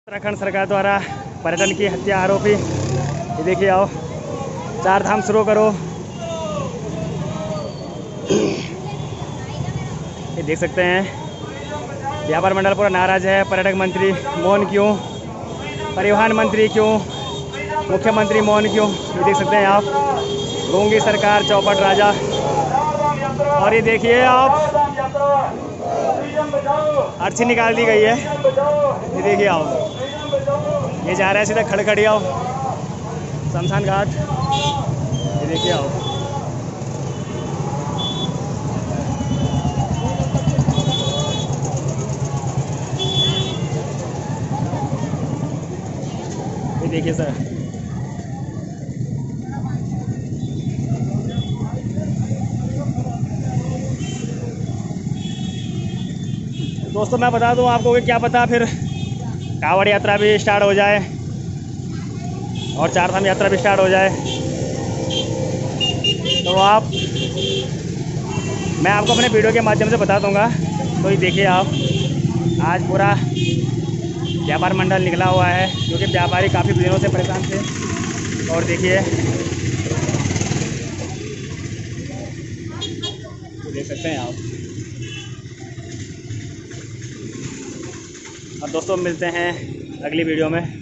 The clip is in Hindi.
उत्तराखंड सरकार द्वारा पर्यटन की हत्या आरोपी, ये देखिए आओ, 4 धाम शुरू करो। ये देख सकते हैं व्यापार मंडल पूरा नाराज है। पर्यटक मंत्री मौन क्यों, परिवहन मंत्री क्यों, मुख्यमंत्री मौन क्यों, ये देख सकते हैं आप। गूंगी सरकार चौपट राजा। और ये देखिए आप, अर्ची निकाल दी गई है। ये देखिए आओ, ये जा रहा है सीधा खड़खड़िया शमशान घाट। ये देखिए आओ, ये देखिए सर। दोस्तों मैं बता दूं आपको कि क्या पता फिर कांवड़ यात्रा भी स्टार्ट हो जाए और 4 धाम यात्रा भी स्टार्ट हो जाए। तो मैं आपको अपने वीडियो के माध्यम से बता दूंगा। तो ये देखिए आप, आज पूरा व्यापार मंडल निकला हुआ है क्योंकि व्यापारी काफ़ी दिनों से परेशान थे। और देखिए, तो देख सकते हैं आप। और दोस्तों मिलते हैं अगली वीडियो में।